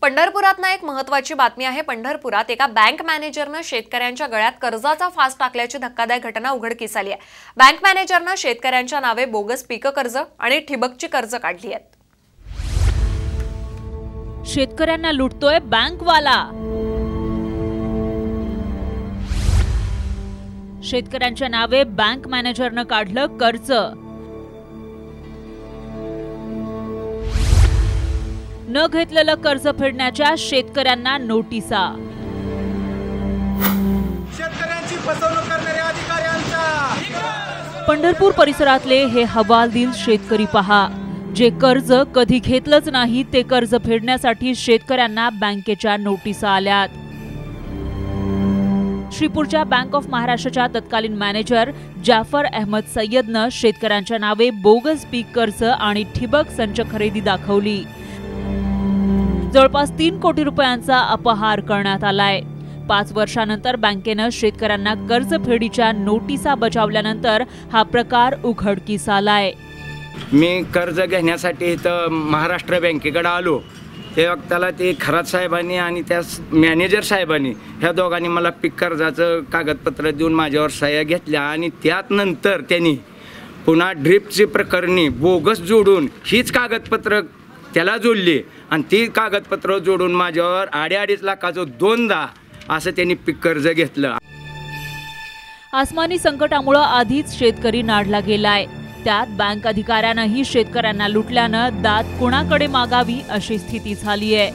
पंढरपुरातनं एक महत्त्वाची बातमी आहे। पंढरपुरात एका बँक मॅनेजरनं शेतकऱ्यांच्या गळ्यात कर्जाचा फास टाकल्याची धक्कादायक घटना उघडकीस आली आहे। बँक मॅनेजरनं शेतकऱ्यांच्या नावे बोगस पीक कर्ज आणि ठिबकची कर्ज काढली आहेत। शेतकऱ्यांना लुटतोय बँकवाला। शेतकऱ्यांच्या नावे बँक मॅनेजरनं काढलं कर्ज। न घेतलेलं कर्ज फेडण्याच्या शेतकऱ्यांना नोटिसा। शेतकऱ्यांची फसवणूक करणाऱ्या अधिकाऱ्यांचा पंढरपूर परिसरातले हे हवालदिल शेतकरी पहा, जे कर्ज कधी घेतलंच नाही ते कर्ज फेडण्यासाठी शेतकऱ्यांना बँकेच्या नोटिसा आल्यात। श्रीपूरच्या बँक ऑफ महाराष्ट्राच्या तत्कालीन मॅनेजर जाफर अहमद सय्यदनं शेतकऱ्यांच्या नावे बोगस पीक कर्ज आणि ठिबक संच खरेदी दाखवली। जवळपास 3 कोटी रुपयांचा अपहार करण्यात आलाय। 5 वर्षांनंतर बँकेनं शेतकऱ्यांना कर्जफेडीच्या नोटिसा बजावल्यानंतर हा प्रकार उघडकीस आलाय। मी कर्ज घेण्यासाठी इथं महाराष्ट्र बँकेकडे आलो, ते वक्ताला ते खरात साहेबांनी आणि त्या मॅनेजर साहेबांनी ह्या दोघांनी मला पीक कर्जाचं कागदपत्र देऊन माझ्यावर सह्या घेतल्या आणि त्यात नंतर त्यांनी पुन्हा ड्रिपची प्रकरणी बोगस जोडून हीच कागदपत्र त्याला जोडली आणि ती कागदपत्र जोडून माझ्यावर 2.5 लाखाचं 2दा असं त्यांनी पीक कर्ज घेतलं। आसमानी संकटामुळे आधीच शेतकरी नाडला गेलाय, त्यात बँक अधिकाऱ्यांनाही शेतकऱ्यांना लुटल्यानं दात कुणाकडे मागावी अशी स्थिती झाली आहे।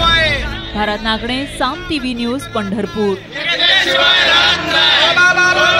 Bharat Nagane, Saam TV news, Pandharpur.